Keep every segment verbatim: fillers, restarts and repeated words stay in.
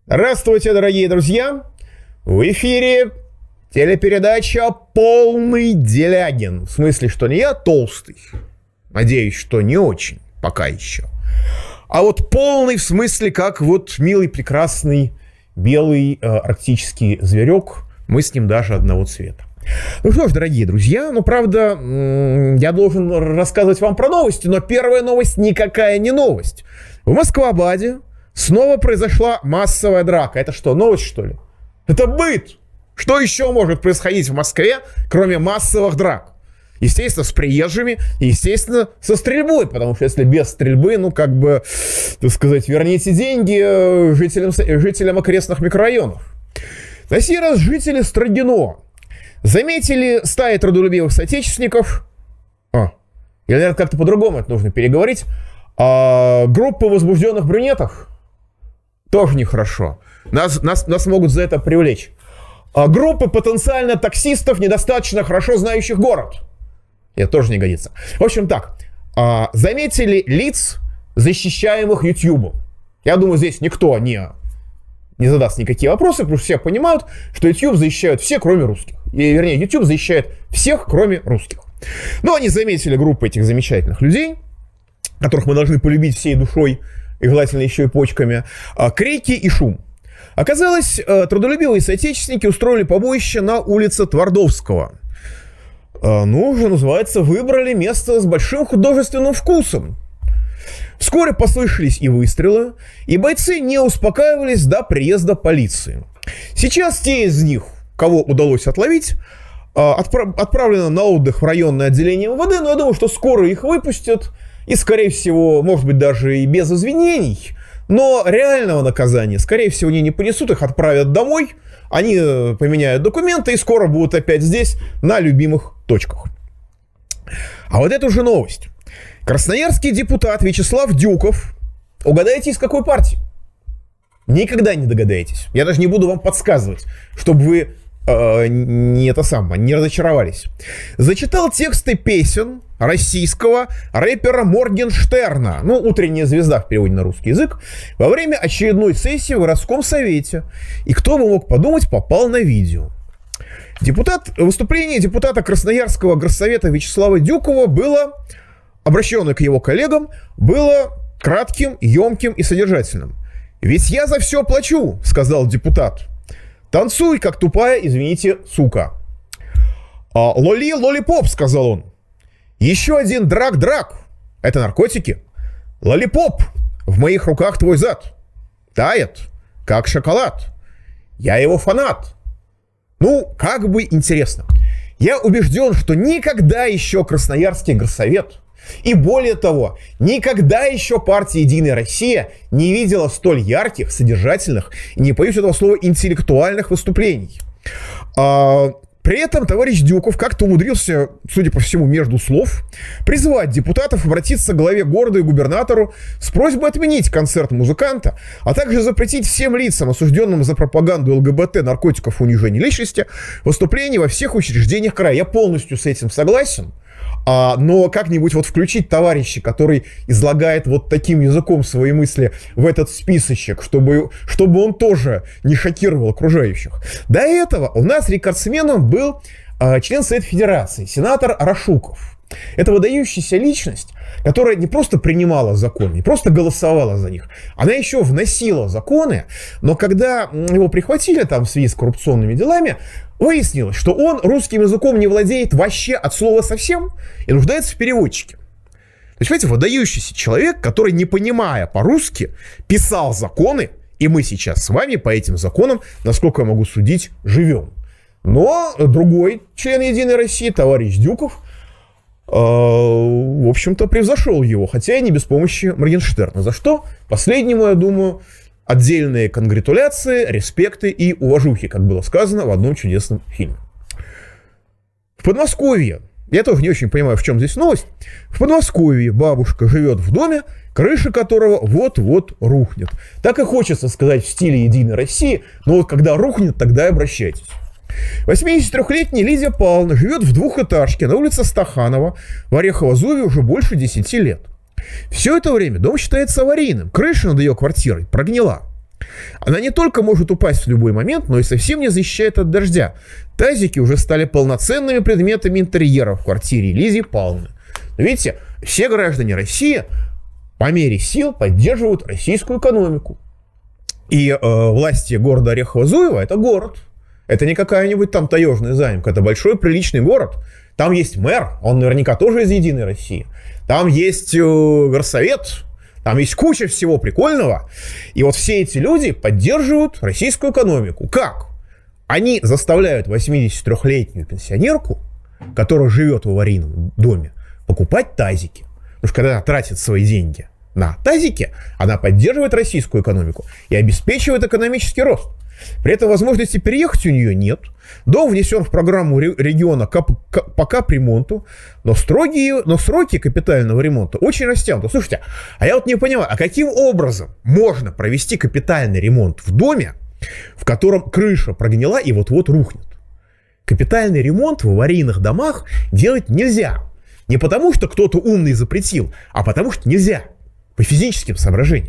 Здравствуйте, дорогие друзья! В эфире телепередача «Полный Делягин». В смысле, что не я толстый, надеюсь, что не очень, пока еще. А вот полный в смысле, как вот милый, прекрасный, белый э, арктический зверек. Мы с ним даже одного цвета. Ну что ж, дорогие друзья, ну правда, я должен рассказывать вам про новости, но первая новость никакая не новость. В Москва-Баде снова произошла массовая драка. Это что, новость, что ли? Это быт! Что еще может происходить в Москве, кроме массовых драк? Естественно, с приезжими, и, естественно, со стрельбой, потому что если без стрельбы, ну, как бы, так сказать, верните деньги жителям, жителям окрестных микрорайонов. На сей раз жители Строгино заметили стаи трудолюбивых соотечественников, а, или, наверное, как-то по-другому это нужно переговорить, а, группы возбужденных брюнетов, тоже нехорошо, нас, нас, нас могут за это привлечь. А, группы потенциально таксистов, недостаточно хорошо знающих город. Это тоже не годится. В общем так, а, заметили лиц, защищаемых Ютьюбом. Я думаю, здесь никто не... не задаст никакие вопросы, потому что все понимают, что YouTube защищают все, кроме русских. И, вернее, YouTube защищает всех, кроме русских. Но они заметили группу этих замечательных людей, которых мы должны полюбить всей душой, и желательно еще и почками, крики и шум. Оказалось, трудолюбивые соотечественники устроили побоище на улице Твардовского. Ну, что называется, выбрали место с большим художественным вкусом. Вскоре послышались и выстрелы, и бойцы не успокаивались до приезда полиции. Сейчас те из них, кого удалось отловить, отправ- отправлены на отдых в районное отделение МВД, но я думаю, что скоро их выпустят, и, скорее всего, может быть, даже и без извинений, но реального наказания, скорее всего, они не понесут, их отправят домой, они поменяют документы и скоро будут опять здесь, на любимых точках. А вот это уже новость. Красноярский депутат Вячеслав Дюков, угадайте, из какой партии? Никогда не догадаетесь. Я даже не буду вам подсказывать, чтобы вы э, не это самое, не разочаровались. Зачитал тексты песен российского рэпера Моргенштерна, ну, «Утренняя звезда» в переводе на русский язык, во время очередной сессии в городском совете. И кто бы мог подумать, попал на видео. Депутат, выступление депутата Красноярского горсовета Вячеслава Дюкова было... обращенное к его коллегам, было кратким, емким и содержательным. «Ведь я за все плачу», — сказал депутат. «Танцуй, как тупая, извините, сука». А, «Лоли, лолипоп», — сказал он. «Еще один драк-драк. Это наркотики. Лолипоп, в моих руках твой зад. Тает, как шоколад. Я его фанат». Ну, как бы интересно. Я убежден, что никогда еще Красноярский горсовет, и более того, никогда еще партия «Единая Россия» не видела столь ярких, содержательных и, не боюсь этого слова, интеллектуальных выступлений. А, при этом товарищ Дюков как-то умудрился, судя по всему, между слов, призвать депутатов обратиться к главе города и губернатору с просьбой отменить концерт музыканта, а также запретить всем лицам, осужденным за пропаганду ЛГБТ, наркотиков и унижение личности, выступления во всех учреждениях края. Я полностью с этим согласен. А, но как-нибудь вот включить товарища, который излагает вот таким языком свои мысли в этот списочек, чтобы, чтобы он тоже не шокировал окружающих. До этого у нас рекордсменом был а, член Совета Федерации, сенатор Рашуков. Это выдающаяся личность, которая не просто принимала законы, не просто голосовала за них, она еще вносила законы, но когда его прихватили там в связи с коррупционными делами, выяснилось, что он русским языком не владеет вообще от слова совсем и нуждается в переводчике. То есть, понимаете, выдающийся человек, который, не понимая по-русски, писал законы, и мы сейчас с вами по этим законам, насколько я могу судить, живем. Но другой член «Единой России», товарищ Дюков, в общем-то, превзошел его, хотя и не без помощи Моргенштерна. За что последнему, я думаю, отдельные конгратуляции, респекты и уважухи, как было сказано в одном чудесном фильме. В Подмосковье, я тоже не очень понимаю, в чем здесь новость, в Подмосковье бабушка живет в доме, крыша которого вот-вот рухнет. Так и хочется сказать в стиле «Единой России», но вот когда рухнет, тогда и обращайтесь. восьмидесятитрёхлетняя Лидия Павловна живет в двухэтажке на улице Стаханова в Орехово-Зуеве уже больше десяти лет. Все это время дом считается аварийным. Крыша над ее квартирой прогнила. Она не только может упасть в любой момент, но и совсем не защищает от дождя. Тазики уже стали полноценными предметами интерьера в квартире Лидии Павловны. Но видите, все граждане России по мере сил поддерживают российскую экономику. И э, власти города Орехово-Зуево – это город. Это не какая-нибудь там таежная заимка. Это большой приличный город. Там есть мэр, он наверняка тоже из «Единой России». Там есть э, горсовет, там есть куча всего прикольного. И вот все эти люди поддерживают российскую экономику. Как? Они заставляют восьмидесятитрёхлетнюю пенсионерку, которая живет в аварийном доме, покупать тазики. Потому что когда она тратит свои деньги на тазики, она поддерживает российскую экономику и обеспечивает экономический рост. При этом возможности переехать у нее нет. Дом внесен в программу региона по капремонту, но, строгие, но сроки капитального ремонта очень растянуты. Слушайте, а я вот не понимаю, а каким образом можно провести капитальный ремонт в доме, в котором крыша прогнила и вот-вот рухнет? Капитальный ремонт в аварийных домах делать нельзя. Не потому, что кто-то умный запретил, а потому, что нельзя. По физическим соображениям.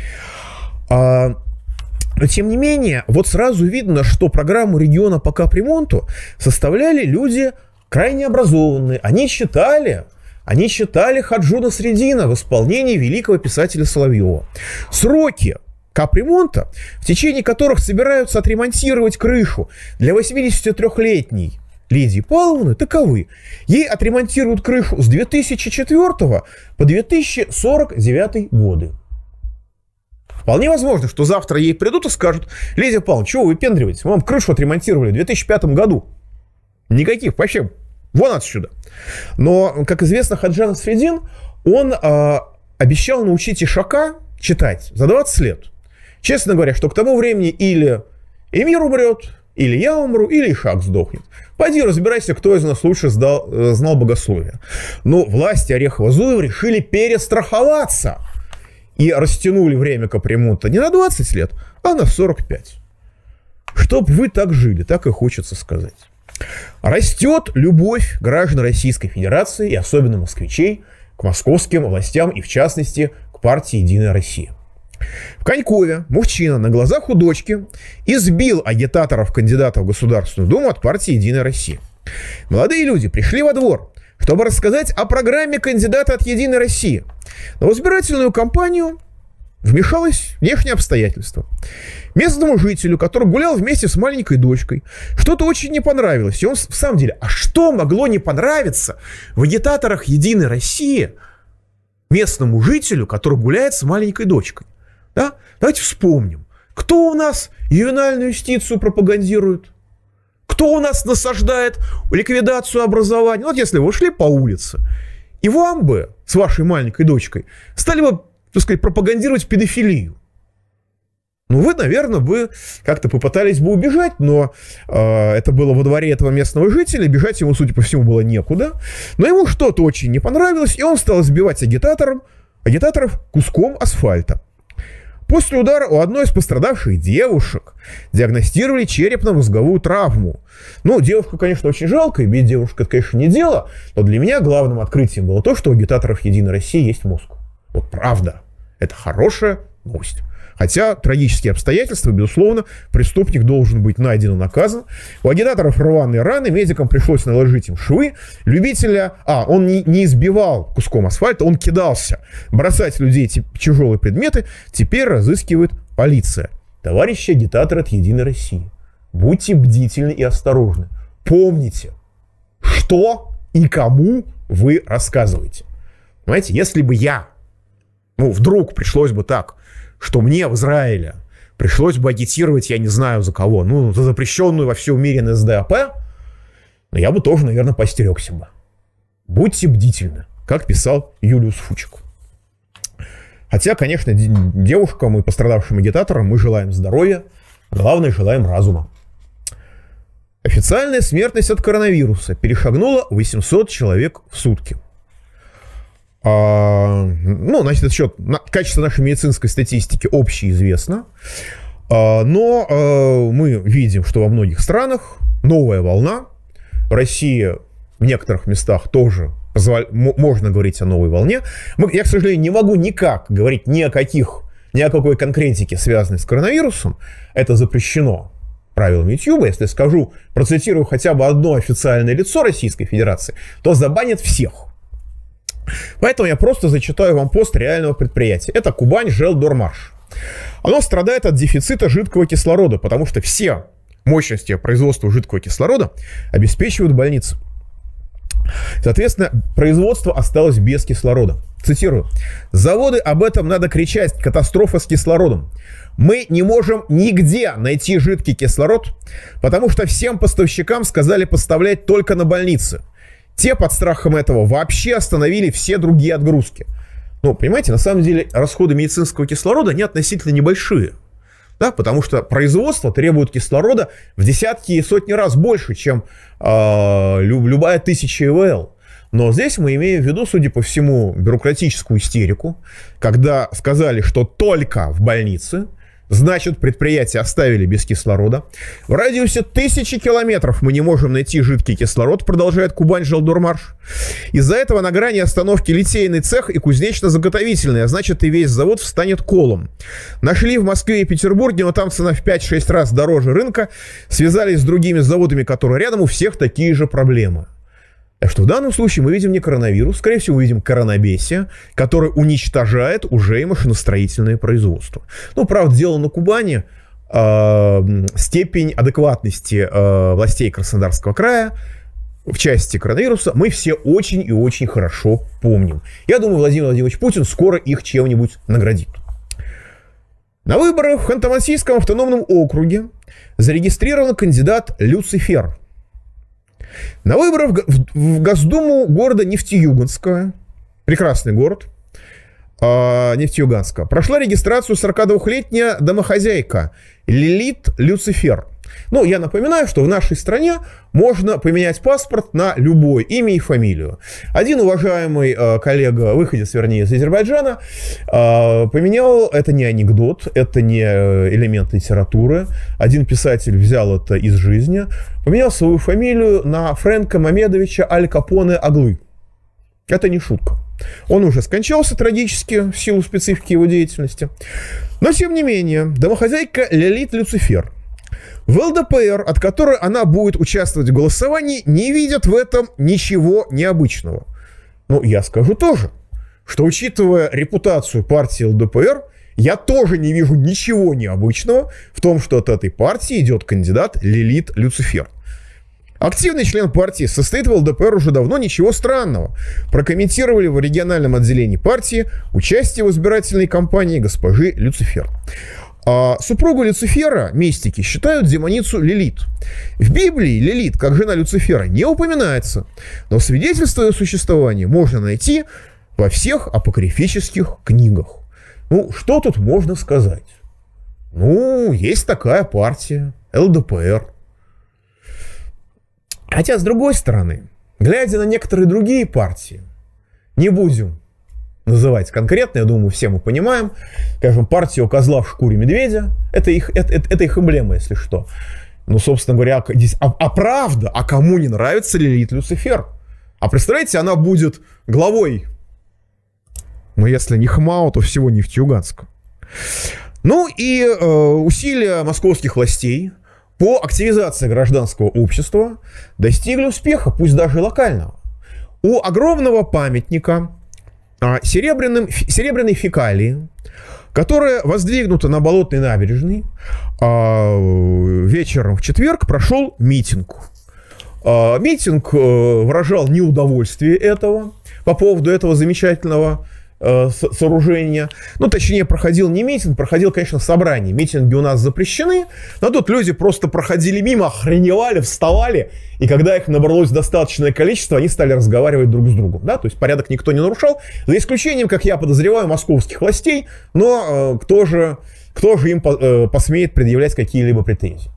А, но, тем не менее, вот сразу видно, что программу региона по капремонту составляли люди крайне образованные. Они читали, они читали Хаджу Насреддина в исполнении великого писателя Соловьева. Сроки капремонта, в течение которых собираются отремонтировать крышу для восьмидесятитрёхлетней Лидии Павловны, таковы. Ей отремонтируют крышу с две тысячи четвёртого по две тысячи сорок девятый годы. Вполне возможно, что завтра ей придут и скажут: Лидия Павловна, чего вы выпендриваетесь? Мы вам крышу отремонтировали в две тысячи пятом году. Никаких, вообще, вон отсюда. Но, как известно, Хаджа Насреддин, он э, обещал научить Ишака читать за двадцать лет. Честно говоря, что к тому времени или эмир умрет, или я умру, или Ишак сдохнет. Пойди разбирайся, кто из нас лучше сдал, знал богословие. Но власти Орехово-Зуева решили перестраховаться и растянули время капремонта не на двадцать лет, а на сорок пять. Чтоб вы так жили, так и хочется сказать. Растет любовь граждан Российской Федерации и особенно москвичей к московским властям и, в частности, к партии «Единая Россия». В Конькове мужчина на глазах у дочки избил агитаторов кандидатов в Государственную Думу от партии «Единая Россия». Молодые люди пришли во двор, чтобы рассказать о программе кандидата от «Единой России». Но в избирательную кампанию вмешалось внешнее обстоятельство. Местному жителю, который гулял вместе с маленькой дочкой, что-то очень не понравилось. И он, в самом деле, а что могло не понравиться в агитаторах «Единой России» местному жителю, который гуляет с маленькой дочкой? Да? Давайте вспомним, кто у нас ювенальную юстицию пропагандирует, кто у нас насаждает ликвидацию образования. Вот если вы шли по улице, и вам бы с вашей маленькой дочкой стали бы, так сказать, пропагандировать педофилию, ну, вы, наверное, бы как-то попытались бы убежать, но э, это было во дворе этого местного жителя, бежать ему, судя по всему, было некуда, но ему что-то очень не понравилось, и он стал сбивать агитатором, агитаторов куском асфальта. После удара у одной из пострадавших девушек диагностировали черепно-мозговую травму. Ну, девушку, конечно, очень жалко, и бить девушку, это, конечно, не дело, но для меня главным открытием было то, что у агитаторов «Единой России» есть мозг. Вот правда, это хорошая новость. Хотя трагические обстоятельства, безусловно, преступник должен быть найден и наказан. У агитаторов рваные раны, медикам пришлось наложить им швы. Любителя... А, он не, не избивал куском асфальта, он кидался бросать людей тяжелые предметы. Теперь разыскивает полиция. Товарищи агитаторы от «Единой России», будьте бдительны и осторожны. Помните, что и кому вы рассказываете. Понимаете, если бы я, ну, вдруг пришлось бы так, что мне в Израиле пришлось бы агитировать, я не знаю за кого, ну, за запрещенную во всем мире эн эс дэ а пэ, но я бы тоже, наверное, постерегся бы. Будьте бдительны, как писал Юлиус Фучик. Хотя, конечно, девушкам и пострадавшим агитаторам мы желаем здоровья, главное, желаем разума. Официальная смертность от коронавируса перешагнула восемьсот человек в сутки. А, ну, значит, это счет, на, качество нашей медицинской статистики общеизвестно. А, но а, мы видим, что во многих странах новая волна. В России в некоторых местах тоже позволь, можно говорить о новой волне. Мы, я, к сожалению, не могу никак говорить ни о каких ни о какой конкретике, связанной с коронавирусом. Это запрещено правилами YouTube. Если скажу, процитирую хотя бы одно официальное лицо Российской Федерации, то забанят всех. Поэтому я просто зачитаю вам пост реального предприятия. Это Кубань Желдормаш. Оно страдает от дефицита жидкого кислорода, потому что все мощности производства жидкого кислорода обеспечивают больницы. Соответственно, производство осталось без кислорода. Цитирую. «Заводы об этом надо кричать. Катастрофа с кислородом. Мы не можем нигде найти жидкий кислород, потому что всем поставщикам сказали поставлять только на больницы. Те под страхом этого вообще остановили все другие отгрузки». Ну, понимаете, на самом деле расходы медицинского кислорода, они относительно небольшие. Да, потому что производство требует кислорода в десятки и сотни раз больше, чем э, любая тысяча ИВЛ. Но здесь мы имеем в виду, судя по всему, бюрократическую истерику, когда сказали, что только в больнице, значит, предприятие оставили без кислорода. В радиусе тысячи километров мы не можем найти жидкий кислород, продолжает Кубань Желдормаш. Из-за этого на грани остановки литейный цех и кузнечно-заготовительный, а значит, и весь завод встанет колом. Нашли в Москве и Петербурге, но там цена в пять-шесть раз дороже рынка. Связались с другими заводами, которые рядом, у всех такие же проблемы. Так что в данном случае мы видим не коронавирус, скорее всего, увидим коронабесие, которое уничтожает уже и машиностроительное производство. Ну, правда, дело на Кубани, э, степень адекватности э, властей Краснодарского края в части коронавируса мы все очень и очень хорошо помним. Я думаю, Владимир Владимирович Путин скоро их чем-нибудь наградит. На выборах в Ханты-Мансийском автономном округе зарегистрирован кандидат Люцифер. На выборах в Госдуму города Нефтеюганска, прекрасный город, Нефтеюганска, прошла регистрацию сорокадвухлетняя домохозяйка Лилит Люцифер. Ну, я напоминаю, что в нашей стране можно поменять паспорт на любое имя и фамилию. Один уважаемый э, коллега, выходец, вернее, из Азербайджана, э, поменял, это не анекдот, это не элемент литературы. Один писатель взял это из жизни, поменял свою фамилию на Фрэнка Мамедовича Аль Капоне Аглы. Это не шутка. Он уже скончался трагически в силу специфики его деятельности. Но, тем не менее, домохозяйка Лилит Люцифер в ЛДПР, от которой она будет участвовать в голосовании, не видят в этом ничего необычного. Ну, я скажу тоже, что, учитывая репутацию партии ЛДПР, я тоже не вижу ничего необычного в том, что от этой партии идет кандидат Лилит Люцифер. Активный член партии, состоит в ЛДПР уже давно, ничего странного. Прокомментировали в региональном отделении партии участие в избирательной кампании госпожи Люцифер. А супругу Люцифера мистики считают демоницу Лилит. В Библии Лилит, как жена Люцифера, не упоминается, но свидетельство о существовании можно найти во всех апокрифических книгах. Ну, что тут можно сказать? Ну, есть такая партия, ЛДПР. Хотя, с другой стороны, глядя на некоторые другие партии, не будем называть конкретно, я думаю, все мы понимаем, скажем, партия у козла в шкуре медведя, это их, это, это, это их эмблема, если что. Ну, собственно говоря, а, а правда, а кому не нравится Лилит Люцифер? А представляете, она будет главой, ну, если не ХМАО, то всего Нефтеюганска. Ну, и э, усилия московских властей по активизации гражданского общества достигли успеха, пусть даже локального. У огромного памятника серебряным, серебряной фекалии, которая воздвигнута на Болотной набережной, вечером в четверг прошел митинг. Митинг выражал неудовольствие этого по поводу этого замечательного сооружения. Ну, точнее, проходил не митинг, проходил, конечно, собрание. Митинги у нас запрещены, но тут люди просто проходили мимо, охреневали, вставали, и когда их набралось достаточное количество, они стали разговаривать друг с другом. Да? То есть порядок никто не нарушал, за исключением, как я подозреваю, московских властей, но э, кто же, кто же им по, э, посмеет предъявлять какие-либо претензии?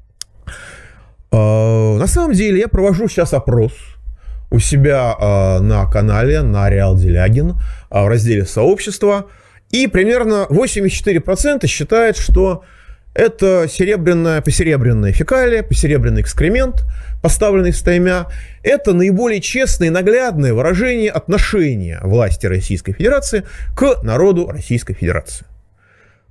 Э, на самом деле я провожу сейчас опрос у себя э, на канале, на Ареал Делягин, э, в разделе «Сообщество». И примерно восемьдесят четыре процента считает, что это серебряная, посеребряная фекалия, посеребряный экскремент, поставленный стаймя. Это наиболее честное и наглядное выражение отношения власти Российской Федерации к народу Российской Федерации.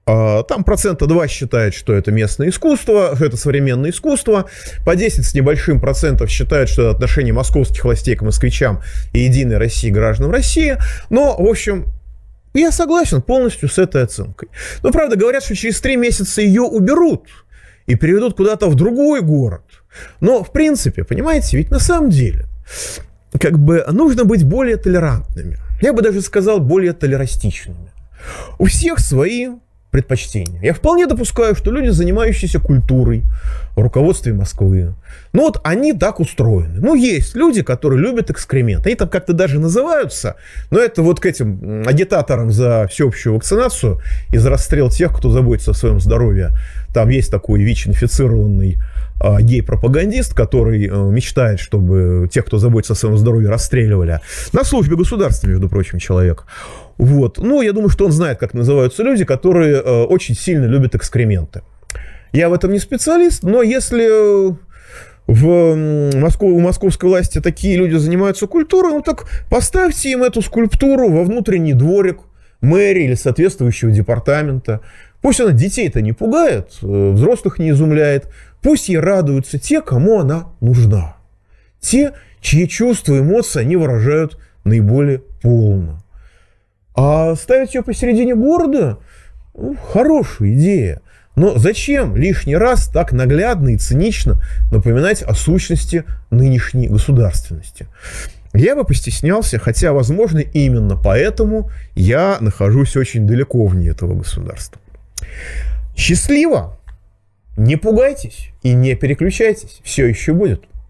Там процента два считает, что это местное искусство, что это современное искусство. По десять с небольшим процентов считают, что это отношение московских властей к москвичам и Единой России гражданам России. Но, в общем, я согласен полностью с этой оценкой. Но, правда, говорят, что через три месяца ее уберут и переведут куда-то в другой город. Но, в принципе, понимаете, ведь на самом деле, как бы нужно быть более толерантными. Я бы даже сказал, более толерастичными. У всех свои предпочтения. Я вполне допускаю, что люди, занимающиеся культурой в руководстве Москвы, ну вот они так устроены. Ну, есть люди, которые любят экскременты. Они там как-то даже называются, но это вот к этим агитаторам за всеобщую вакцинацию и за расстрел тех, кто заботится о своем здоровье. Там есть такой ВИЧ-инфицированный э, гей-пропагандист, который э, мечтает, чтобы тех, кто заботится о своем здоровье, расстреливали. На службе государства, между прочим, человек. Вот. Ну, я думаю, что он знает, как называются люди, которые э, очень сильно любят экскременты. Я в этом не специалист, но если в Москву, у московской власти такие люди занимаются культурой, ну так поставьте им эту скульптуру во внутренний дворик мэрии или соответствующего департамента. Пусть она детей-то не пугает, взрослых не изумляет. Пусть ей радуются те, кому она нужна. Те, чьи чувства, эмоции они выражают наиболее полно. А ставить ее посередине города – ну, хорошая идея. Но зачем лишний раз так наглядно и цинично напоминать о сущности нынешней государственности? Я бы постеснялся, хотя, возможно, именно поэтому я нахожусь очень далеко вне этого государства. Счастливо! Не пугайтесь и не переключайтесь. Все еще будет.